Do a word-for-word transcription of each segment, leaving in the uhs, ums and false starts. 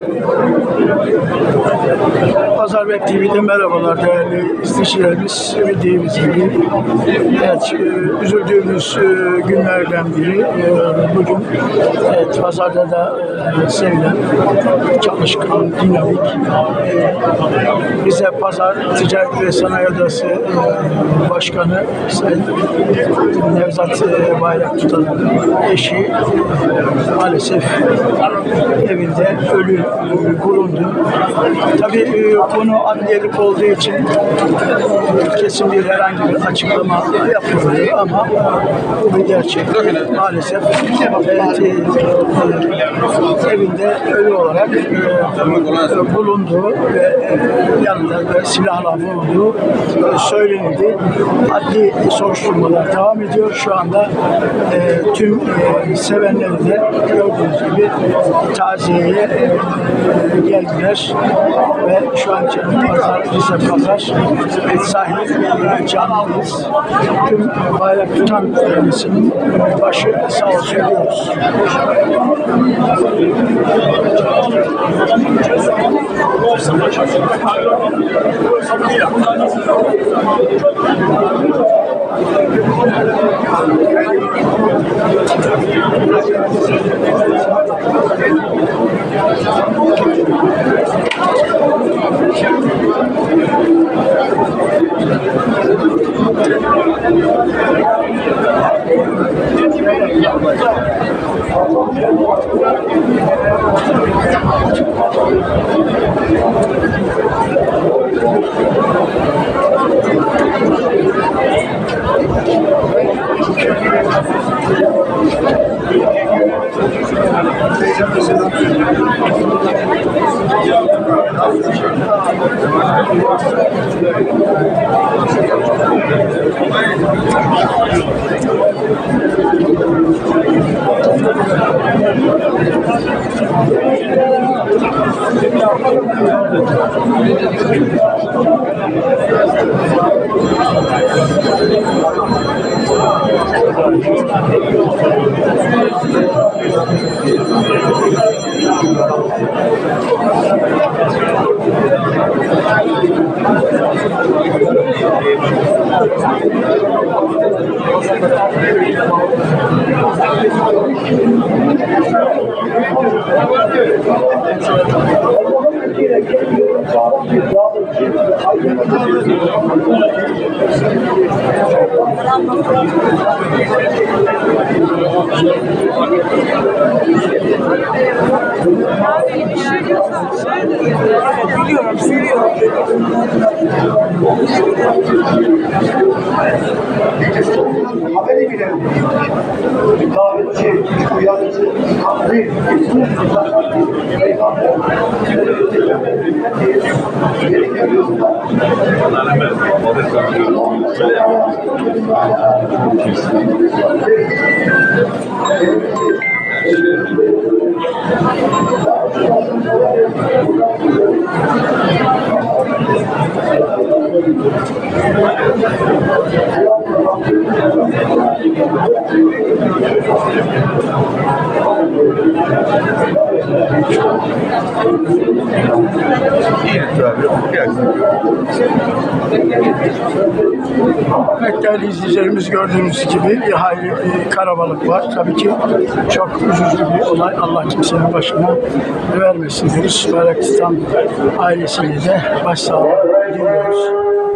Pazar Web T V'de merhabalar değerli izleyicilerimiz. Bildiğimiz gibi evet, üzüldüğümüz günlerden biri. Bugün evet, pazarda da sevilen, çalışkan, dinamik Rize Pazar Ticaret ve Sanayi Odası Başkanı Sayın Nevzat Bayraktutan'ın eşi maalesef evinde ölü bulundu. Tabii konu adliyelik olduğu için kesin bir herhangi bir açıklama yapılıyor ama bu bir gerçek. Maalesef evet, evinde ölü olarak bulunduğu ve yanında da silahla bulunduğu söylenildi. Adli soruşturmalar devam ediyor. Şu anda e, tüm e, sevenleri de gördüğünüz gibi taziyeye e, geldiler ve şu an Canlı Pazar, Rize Pazar e, sahip e, canlıyız. Tüm Bayraktutan ailesinin başı sağ olsun diyoruz. Biliyorum, söylüyorum. Haberi bile davetçi, uyarıcı, hamdi, peygamber, geri geliyorlar. Evet değerli izleyicilerimiz, gördüğünüz gibi bir hayli e, karabalık var. Tabii ki çok üzücü bir olay. Allah kimsenin başına vermesin diyoruz. Bayraktutan ailesine de başsağlığı diliyoruz.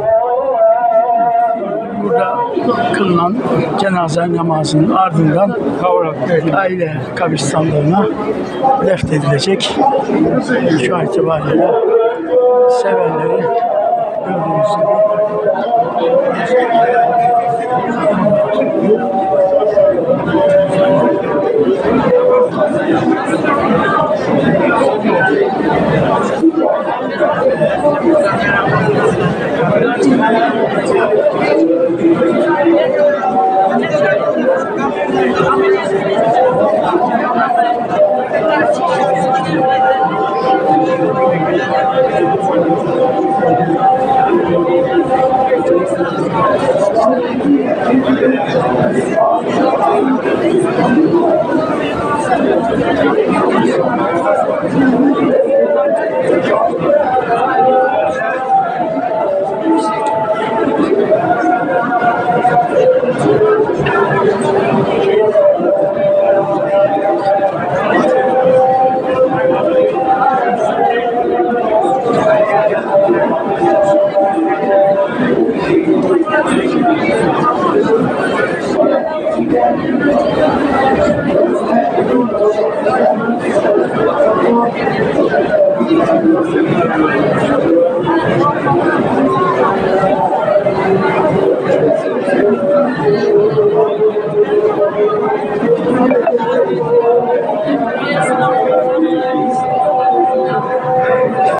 Burada kılınan cenaze namazının ardından evet, aile kabristanlığına defnedilecek. Şu an itibariyle sevenleri gördüğünüz gibi